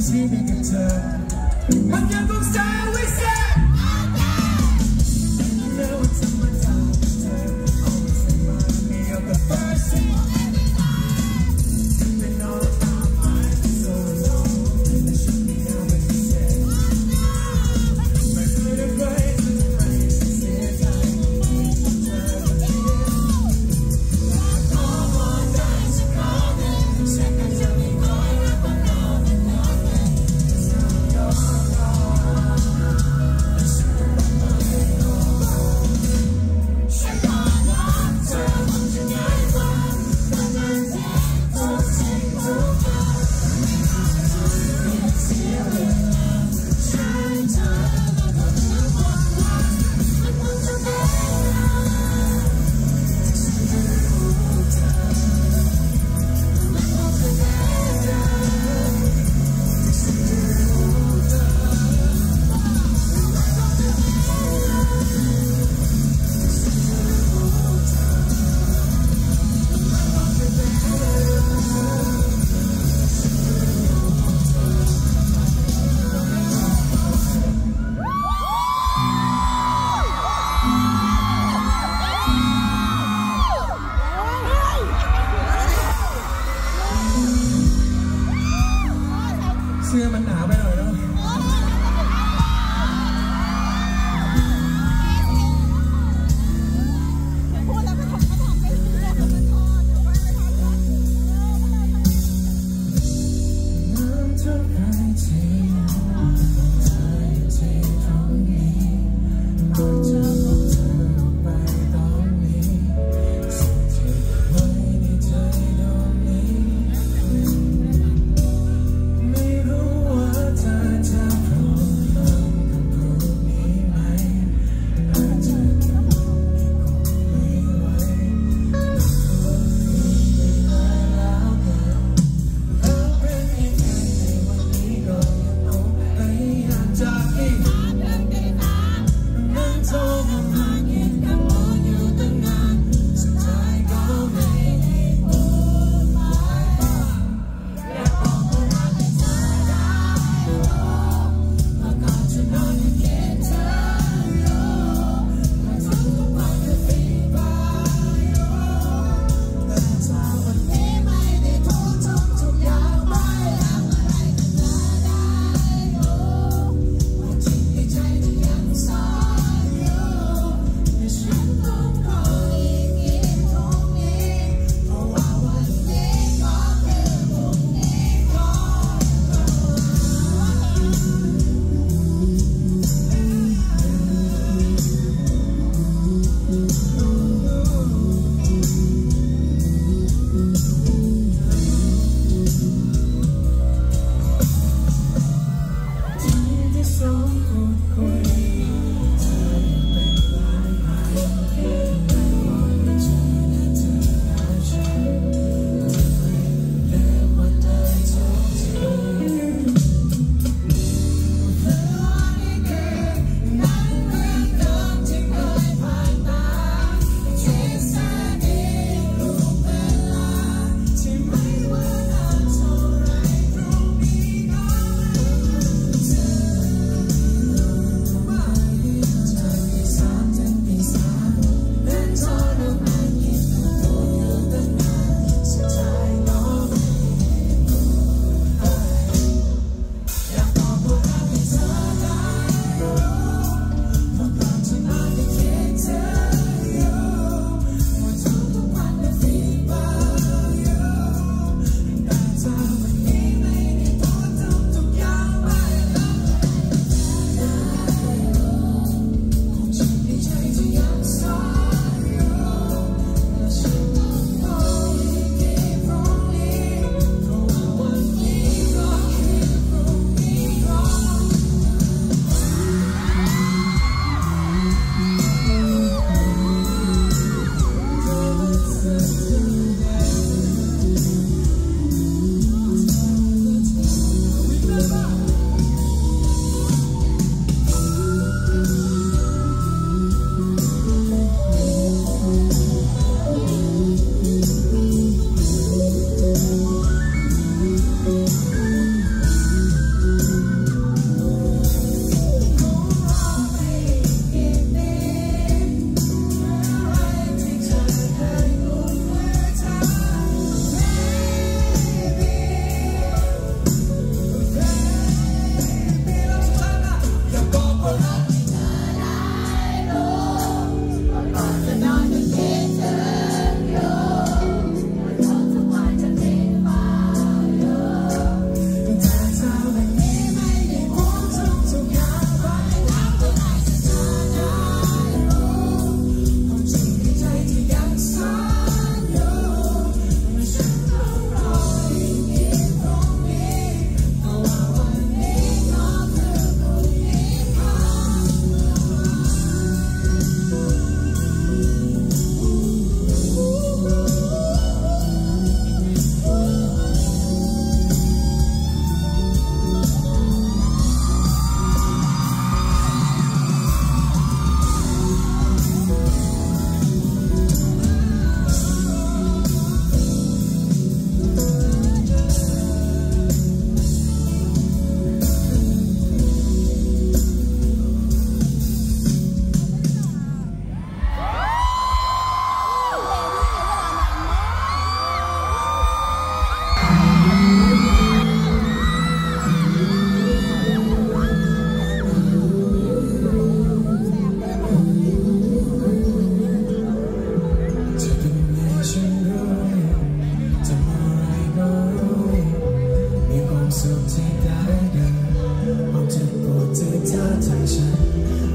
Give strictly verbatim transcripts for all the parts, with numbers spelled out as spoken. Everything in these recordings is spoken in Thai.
ชีวิตกับเธอมันยังคงสายไว้แซ่เมื่อวันธรรมดาเธอ always remind me of the first thing been all on my mind for so long and it shook me out when you said my good advice is the right since I need to turn all my nights are calling second tell me going up and on and on it's not your fault it's not my faultฉันขอรักเธอมองจะง่ายกว่าแต่มันเจ็บทุกสิ่งทุกอย่างไม่เสียเวลาฉันเธอแล้วก็ทุกวันวันมันคงจะเป็นฉันจะรู้เธอมันคงจะเป็นฉันจะรู้เธอมันคงจะเสื้อมันหนาไปหน่อยเนาะพูดแล้วก็ทำก็ทำไปเรื่อยๆมันทอดแต่ว่าไม่ทำแล้วน้ำเท่าไรที่บอกเธออยู่ที่ตรงนี้ก่อนจะบอกเธอไปตอนนี้สิ่งที่ไว้ในใจดวงนี้ไม่รู้ว่าเธอ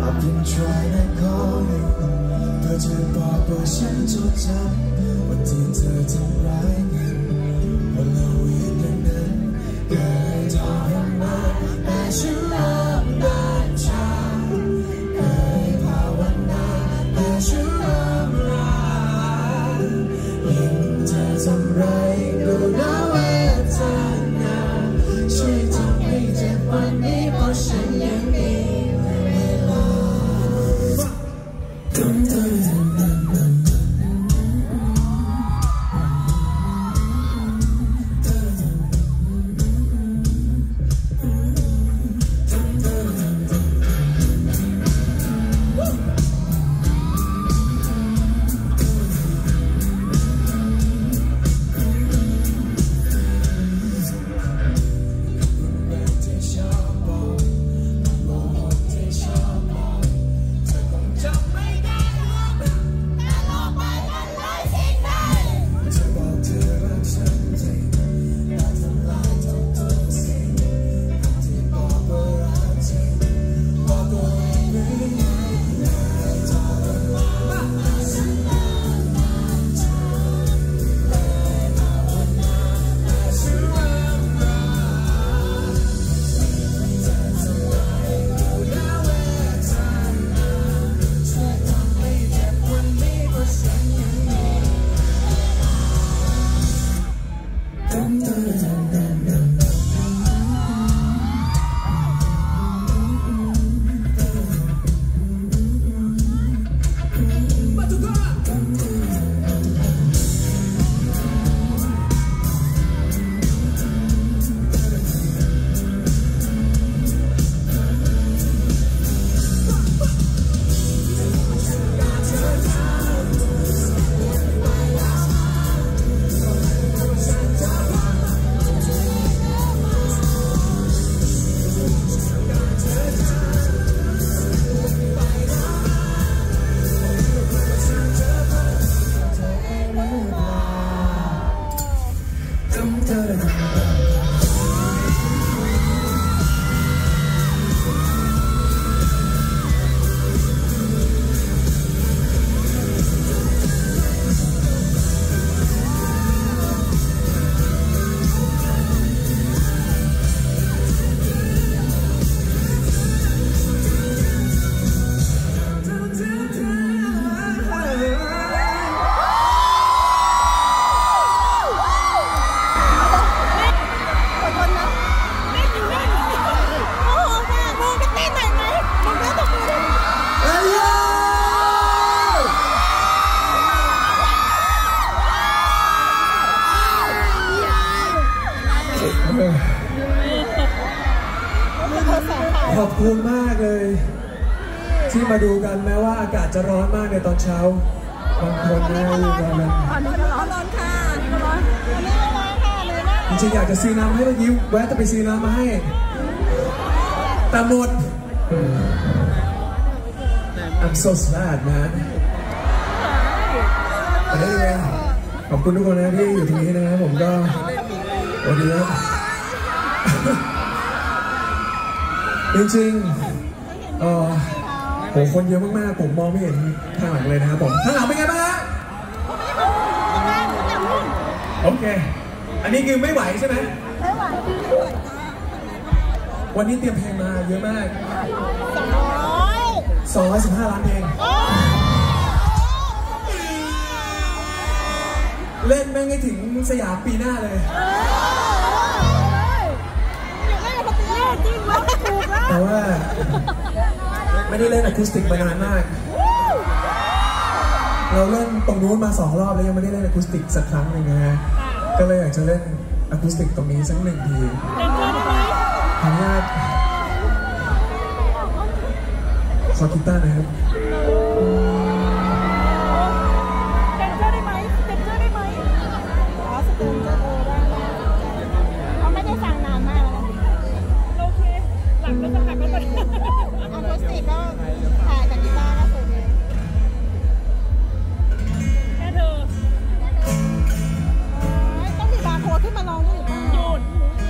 I've been trying to call you เพื่อจะบอกว่าฉันจดจำวันที่เธอทำร้ายกันวันละเวียนอย่างนั้นเกิดทรมานแต่ฉันรักได้ชาเคยภาวนาแต่ฉันรักรักยิ่งเธอทำร้ายก็น่าเวทนาช่วยทำให้เจ็บวันนี้เพราะฉันยังมีเวลาตั้งเธอทำนั้นขอบคุณมากเลยที่มาดูกันแม้ว่าอากาศจะร้อนมากในตอนเช้าบางคนนะอยู่กันนะอันนี้ก็ร้อนร้อนค่ะอันนี้ก็ร้อนอันนี้ก็ร้อนค่ะเลยนะจริงๆอยากจะซื้อน้ำให้เมื่อกี้แวะจะไปซื้อน้ำมาให้แต่หมด I'm so sad man แต่ได้เลยขอบคุณทุกคนนะที่อยู่ตรงนี้นะครับผมก็วันนี้จริงๆเออโหคนเยอะมากๆผมมองไม่เห็นข้างหลังเลยนะครับผมข้างหลังเป็นไงบ้างฮะโอเคอันนี้คือไม่ไหวใช่ไหมไม่ไหววันนี้เตรียมเพลงมาเยอะมากสองร้อยสิบห้าล้านเพลงเล่นแม่งให้ถึงสยามปีหน้าเลยแต่ว่าไม่ได้เล่นอะคูสติกมานานมากเราเล่นตรงนู้นมาสองรอบแล้วยังไม่ได้เล่นอะคูสติกสักครั้งหนึ่งนะฮะก็เลยอยากจะเล่นอะคูสติกตรงนี้สักหนึ่งทีขออนุญาตขอกีตาร์นะครับ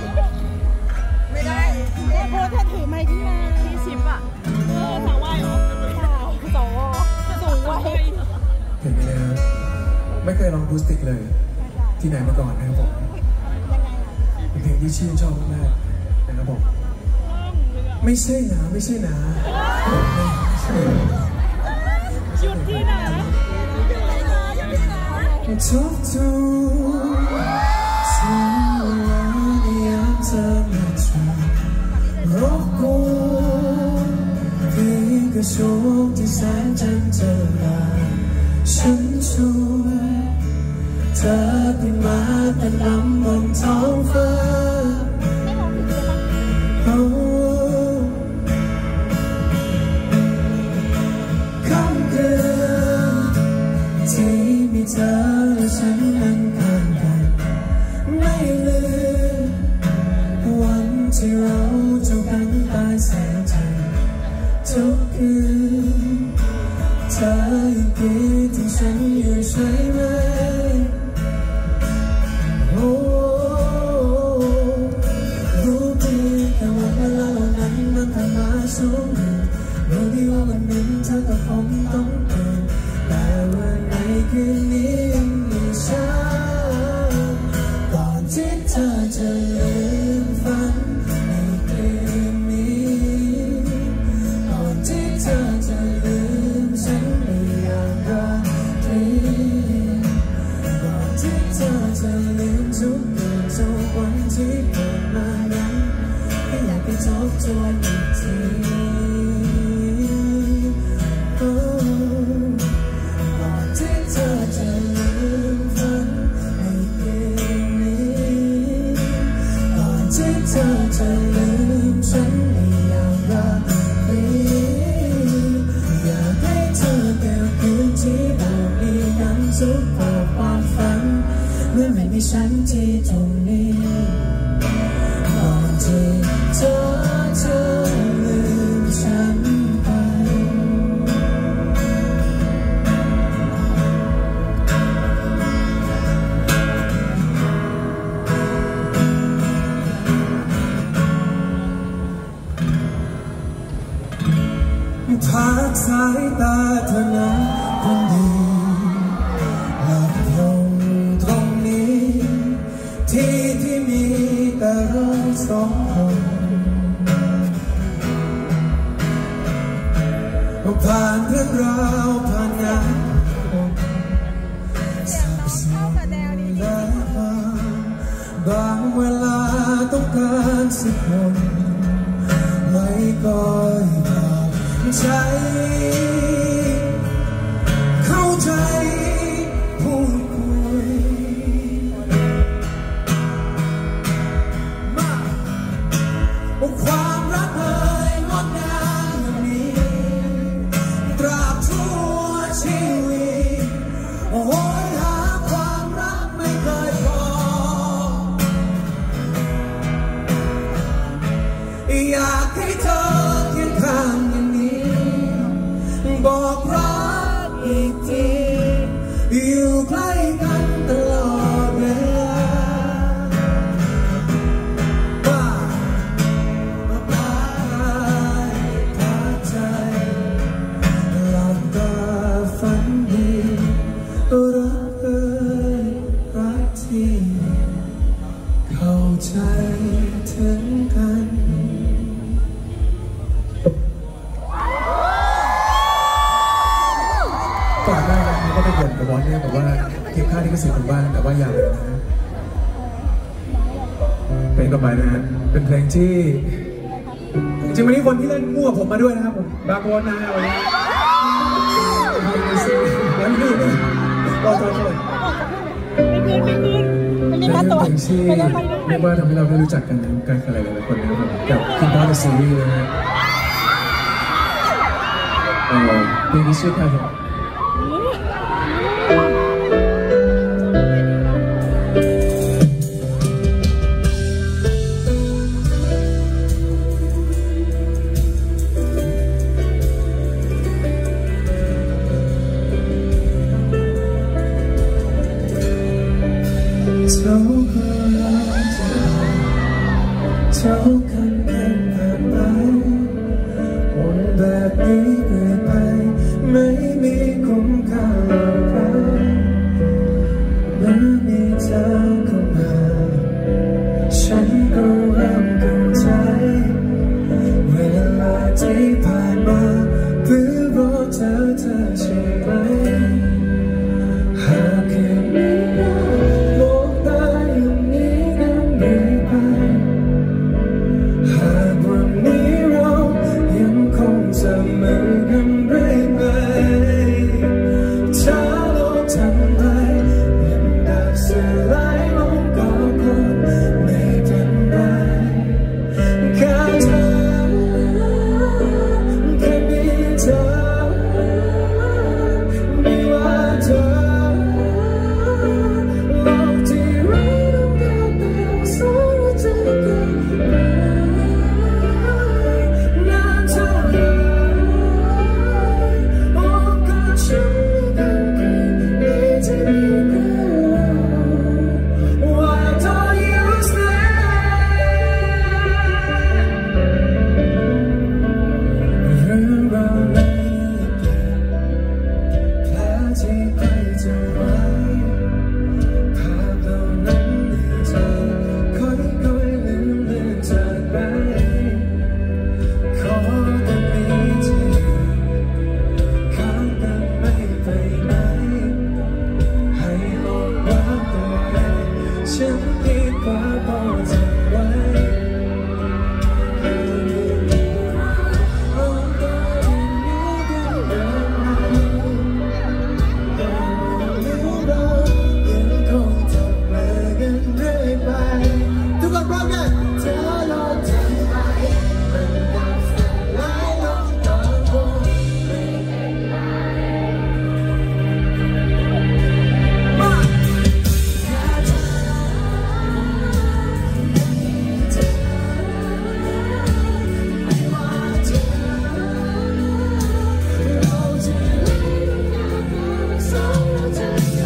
ไม่ได้โค้ชถือไมค์ที่มาที่ชิปอ่ะเออสาววายเหรอไม่เคยลองอะคูสติกเลยที่ไหนมาก่อนนะครับผมเป็นเพลงที่ชื่นชอบมากๆนะครับผมไม่ใช่นะไม่ใช่นะหยุดที่ไหนทบทวนสิ่งเวลาในยามเธอมาจรบกวนเพียงกระช่วงที่แสนจันเจลาฉันชวนเธอขึ้นมาแต่นำบนท้องฟ้าค่ำคืนที่มีเธอและฉันนั่งข้างกันไม่ลืมวันที่เราจูบกันใต้แสงจันทร์ทุกคืนเธอยังคิดถึงฉันอยู่ใช่ไหมโอ้รู้เพียงแค่ว่าเวลาเหล่านั้นมันผ่านมาสูงรู้ดีว่าวันหนึ่งเธอกับผมต้องเปลี่ยนแต่วันในคืนนี้ยังมีฉันก่อนที่เธอจะลืมฝันในคืนนี้ก่อนที่เธอจะลืมฉันในยามราตรีก่อนที่เธอจะลืมทุกคืนทุกวันที่เกิดมานั้นให้อยากไปทบทวนอีกทีก่อนที่เธอจะลืมฝันในคืนนี้ก่อนที่เธอจะลืมฉันในยามราตรีอยากให้เธอเก็บคืนที่บอกดีกันทุกความฝันเมื่อไม่มีฉันที่ตรงนี้ก่อนที่เธอจะลืมฉันไปพักสายตาเธอนั้นคนดีหลับลงตรงนี้ที่ที่มีแต่เราสองคนผ่านเรื่องราวผ่านงานสับสนและบางเวลาต้องการสักคนไว้ก่อนใจเข้าใจพูดคุยมาความรักเอ่ยงดงามอย่างนี้ตราบชั่วชีวิตโอ้ยหาความรักไม่เคยพออยากให้เธอเคียงข้างบอกรักอีกทีอยู่ใกล้กันตลอดเวลาบ้าบ้าทักใจหลับตาฝันดีรักเอ่ยรักที่เข้าใจถึงกันก่อนหน้านั้นก็ไปบ่นกับบอสเนี่ยบอกว่าเก็บค่าที่กระสิทธิ์ของบ้านแต่ว่าอย่างนะเพลงต่อไปนะฮะเป็นเพลงที่จริงๆวันนี้คนที่เล่นมั่วผมมาด้วยนะครับผมบางคนนะวันนี้แล้วนี่นี่รอตัวเลยไม่คืนไม่คืนไม่มีมาตัวเป็นเพลงที่เรียกว่าทำให้เราได้รู้จักกันกันหลายหลายคนนะครับผมกับคุณพ่อในซีรีส์เลยนะเพลงนี้ชื่อใครครับเท่ากันแค่ผ่านไปวนแบบนี้เรื่อยไปไม่มีคุ้มค่าหรอกที่ผ่านมาเพื่อรอเธอเธอใช่ไหมหากแค่นี้มองตาอย่างนี้นั้นเรื่อยไปหากวันนี้เรายังคงจะเหมือนกันเรื่อยไปถ้าโลกทำลายยังดับสลายลงก็คงไม่เป็นไรแค่เธอแค่มีเธอไม่ว่าเธอโลกที่ไร้ลมเดียวแต่สองใจกันนานเท่าไรโอ้ก็ฉันไม่กันนี้ที่มีเธอ Why don't you stay เรื่องราวในอดีตแผลที่ใครจะไว้ภาพเหล่านั้นในใจค่อยๆลืมเลือนจากไปขอแต่มีเธอข้างกันไม่ไปไหนให้โลกรักตัวเองฉันดีกว่าพอจะไว้ทุกคนพร้อมกันเธอลองทำไปมันดับสลายลงก็คงไม่เป็นไรมาแค่เธอไม่ว่าเธอเราจะไม่ได้กันสองเราจะ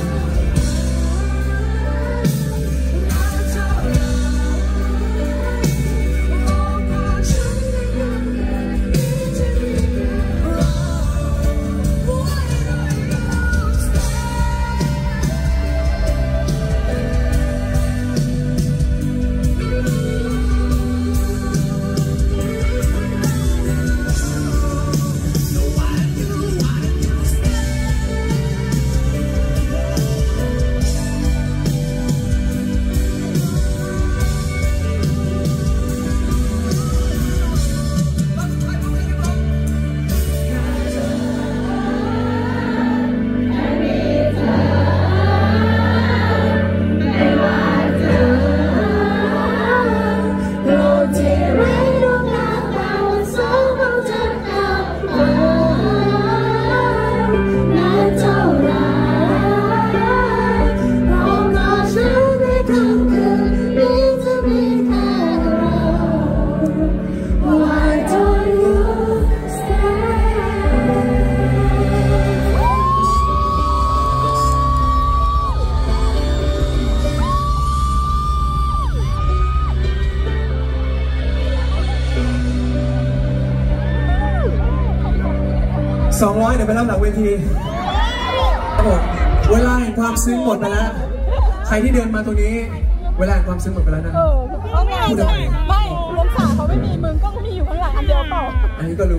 สองร้อยเดี๋ยวไปรับหลังเวทีครับผมเวลาแห่งความซึ้งหมดไปแล้วใครที่เดินมาตรงนี้เวลาแห่งความซึ้งหมดไปแล้วนะเขาไม่เอาไม่ไม่รวมสาเขาไม่มีมึงก็มีอยู่ข้างหลังอันเดียวเปล่าอันนี้ก็รู้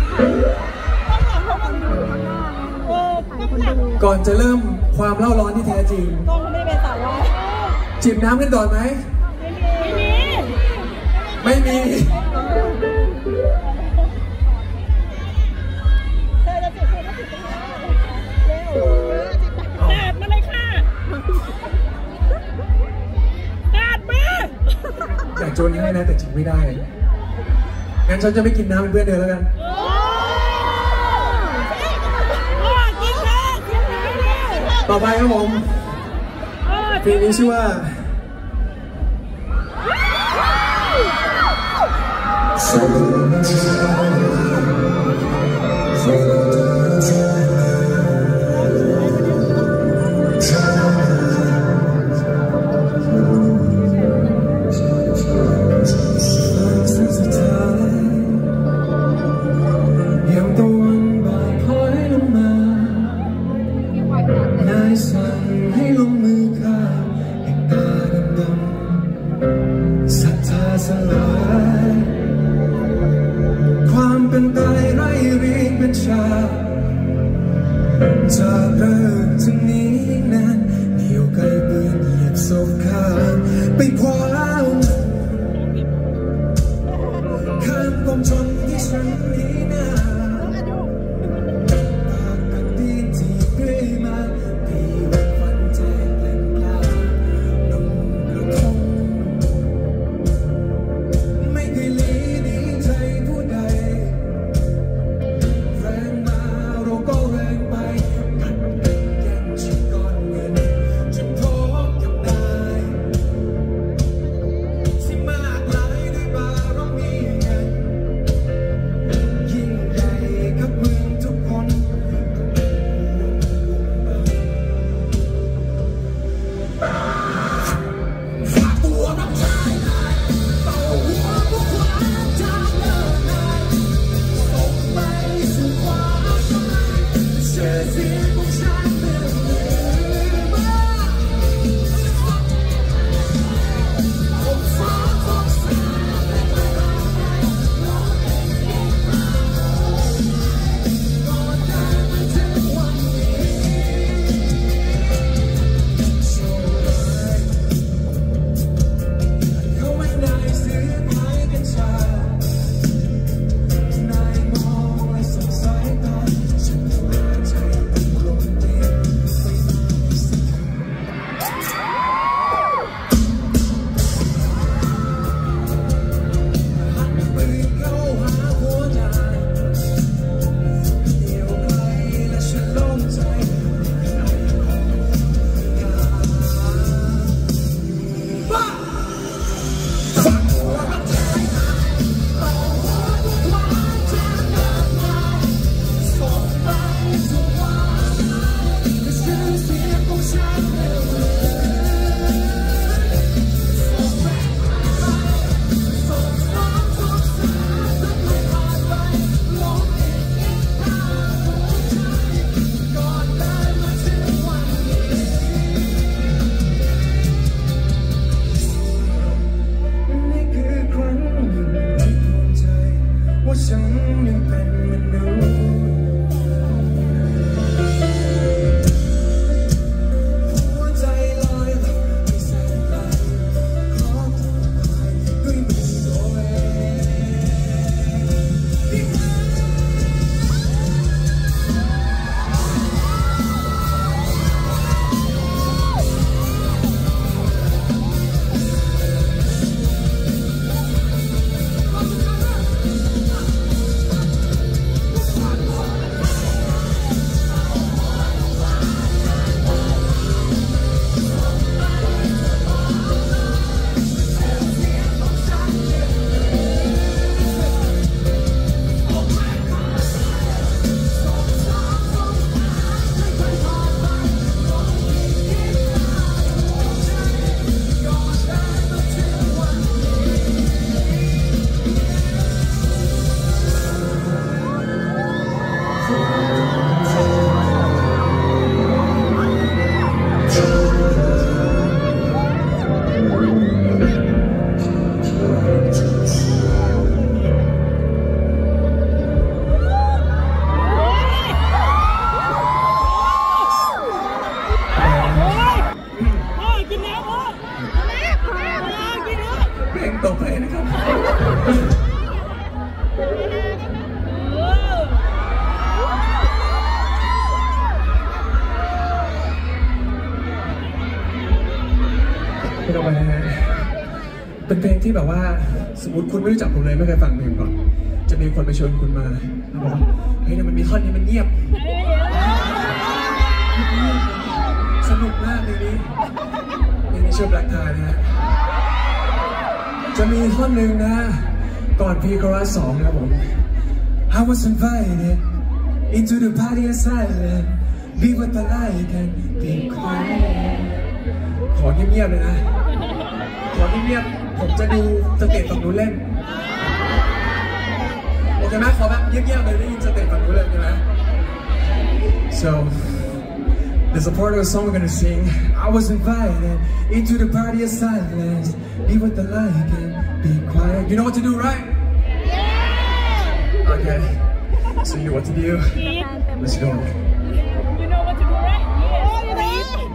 เออก็หนักก่อนจะเริ่มความเล่าร้อนที่แท้จริงกล้องไม่เป็นสาวว่าจิบน้ำกันก่อนไหมไม่มีไม่มีเธอจะจิบเธอจะจิบตรงนี้เร็วแดดมาเลยค่ะแดดมาอยากจนให้นะแต่จิบไม่ได้งั้นฉันจะไม่กินน้ำเป็นเพื่อนเธอแล้วกันต่อไปครับผมเพลงนี้ชื่อว่าสลายความเป็นาจากเริ่มถึงนี้นานเหนียวไกลเบื่อเหยียบศพข้าไปคว้าข้ามความจนที่ฉันนี้นาปากกันดีที่เรื่อยมาพี่วันฝันแจกแหล่งปลาลงกระทงไม่เคยลีดีใจผู้ใดแรงมาเราก็แรงไปกัดกันแย่งชิงก้อนเงินจนพบกับนายที่มากมายด้วยบารมีเงินยิ่งใหญ่กับมึงทุกคนฝากตัวรับใช้ต่อหัวพวกความจำเลิศนายส่งไปสู่ความตายเชื่อเสียงของฉันเมื่อเมื่อมาผมฟ้าของสายก่อนเดินมาถึงวันนี้โชว์เลยเขาไม่ได้ซื้อขายกัญชานายมองและสงสัยตาฉันเวลาใจเป็นลมเต็มไม่มีสักคำหันปืนเข้าหาหัวใจเดียวไกลและฉันโล่งใจในของงานบ้าฝากตัวรับใช้ต่อหัวพวกความจำเลิศนายส่งไปสู่ความตายและชื่อเสียงของฉันเรื่อยๆส่งแรงไปส่งน้ำทุกสายและไม่ผ่านไปลงอีกอีกทางหัวใจก่อนเดินมาถึงวันนี้นี่คือครั้งหนึ่งที่ภูมิใจว่าฉันยังเป็นมนุษย์หัวใจลอยลอยไม่แสนไกลขอทำลายด้วยมือตัวเองเพลงต่อไปนะครับเพลงต่อไปนะฮะเป็นเพลงที่แบบว่าสมมติคุณไม่รู้จักผมเลยไม่เคยฟังเพลงก่อนจะมีคนไปชวนคุณมาแล้วบอกว่าเฮ้ยมันมีท่อนนี้มันเงียบสนุกมากเพลงนี้เพลงนี้ชื่อ Black Tie นะฮะจะมีท่อนหนึ่งนะก่อนพีคอรัสสองนะครับผม I was invited into the party of silence be what the light and be quiet ขอเงียบๆเลยนะขอเงียบๆผมจะดูสเตจฝั่งนู้นเล่นโอเคไหมขอแบบเงียบๆเลยได้ยินสเตจฝั่งนู้นเล่นใช่ไหม so there's a part of the song we're gonna sing. I was invited into the party of silence. Be with the light and be quiet. You know what to do, right? Yeah! Okay. So you know what to do? Eat. Let's go. You know what to do, right? Yes. Eat.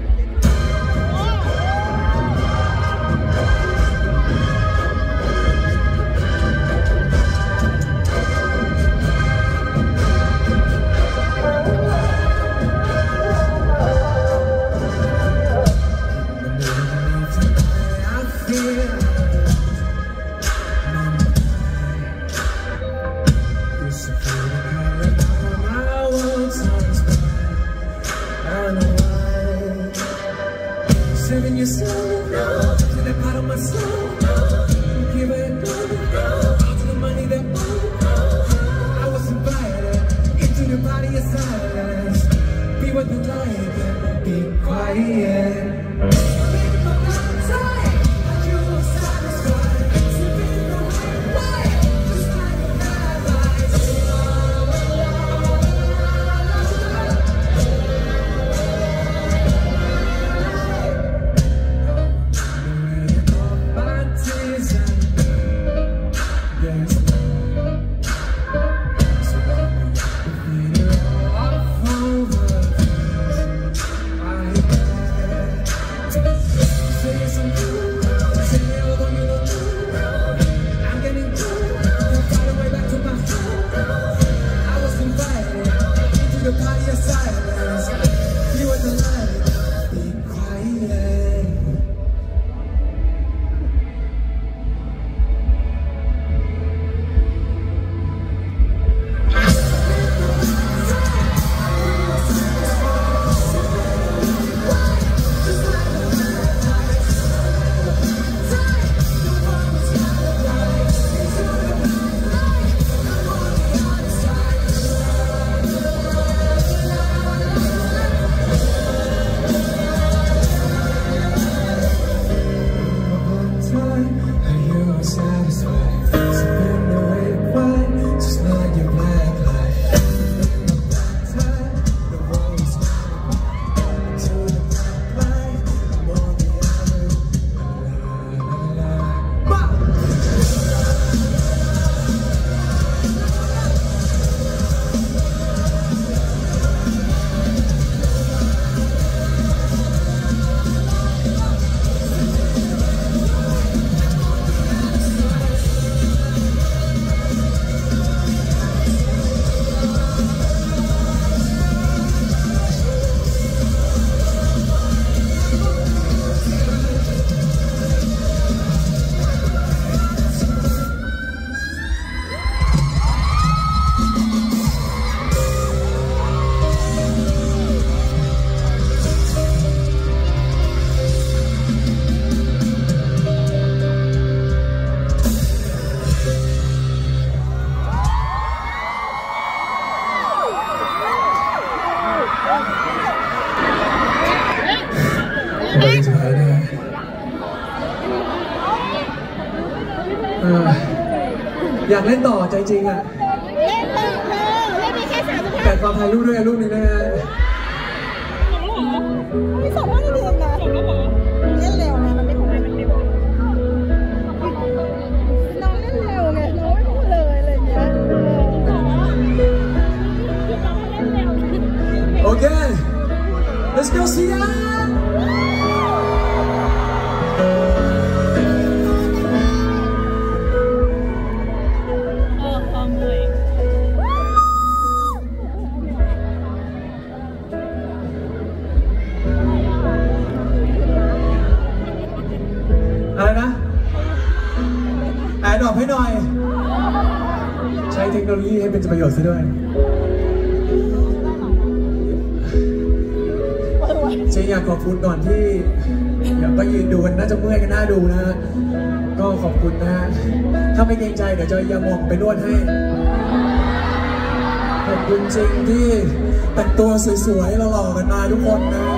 Saving your soul, no. To the part of my soul, no. Give it no. To the money that owed. I was invited into the body of silence. Be with the light and be quiet. อยากเล่นต่อใจจริงอ่ะเล่นต่อเธอเล่นไปแค่สามสิบห้าแต่ขอถ่ายรูปด้วยรูปหนึ่งนะฮะไม่สองว่าจะเดือนนะเล่นเร็วนะมันไม่ของมันเร็วน้องเล่นเร็วไงน้องไม่พูดเลยอะไรอย่างเงี้ยโอเค let's go see yaอะไรนะแอดดรอปให้หน่อยใช้เทคโนโลยีให้เป็นประโยชน์ซะด้วยเจ๊อยากขอบคุณก่อนที่เดี๋ยวก็ยืนดูกันน่าจะเมื่อยกันน่าดูนะก็ขอบคุณนะถ้าไม่เกรงใจเดี๋ยวจะยาหม่องไปนวดให้ขอบคุณจริงที่แต่งตัวสวยๆหล่อๆกันมาทุกคนนะ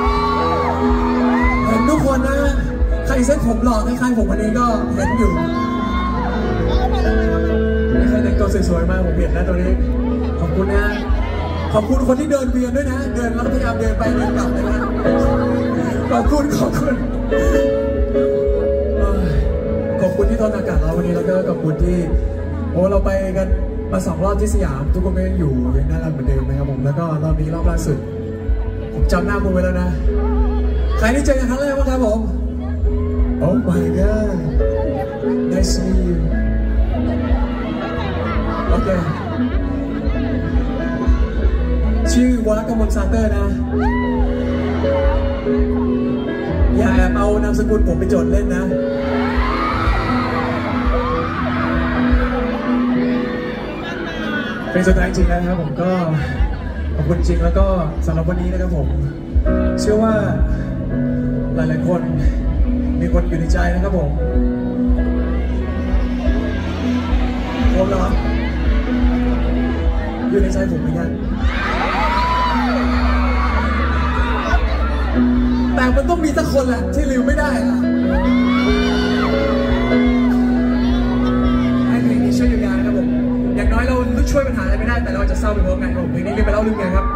เห็นทุกคนนะใครเส้นผมหล่อคล้ายๆผมวันนี้ก็เห็นอยู่ไม่ใครแต่งตัวสวยๆมาผมเห็นนะตัวนี้ขอบคุณนะขอบคุณคนที่เดินเวียนด้วยนะเดินแล้วพยายามเดินไปเดินกลับเลยนะขอบคุณขอบคุณขอบคุณที่ทนอากาศเราวันนี้แล้วก็ขอบคุณที่โอ้เราไปกันมาสองรอบที่สยามทุกคนก็ยังอยู่ยังน่ารักเหมือนเดิมนะครับผมแล้วก็รอบนี้รอบล่าสุดผมจำหน้าคุณไว้แล้วนะใครที่เจอกันครั้งแรกบ้างครับผม Oh my god nice to meet you โอเคชื่อวรกมลซาเตอร์นะอย่าแอบเอานามสกุลผมไปจดเล่นนะเป็นสุดท้ายจริงแล้วนะครับผมก็ขอบคุณจริงแล้วก็สำหรับวันนี้นะครับผมเชื่อว่าหลายๆคนมีคนอยู่ในใจนะครับผมผมเหรออยู่ในใจผมเหมือนกันแต่มันต้องมีสักคนแหละที่ลืมไม่ได้ให้เพลงนี้ช่วยเยียวยานะครับผมอย่างน้อยเราช่วยปัญหาอะไรไม่ได้แต่เราจะเศร้าไปพร้อมกันครับผมเพลงนี้เรียกไปเล่าเรื่องไงครับ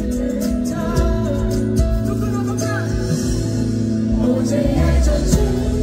最爱这句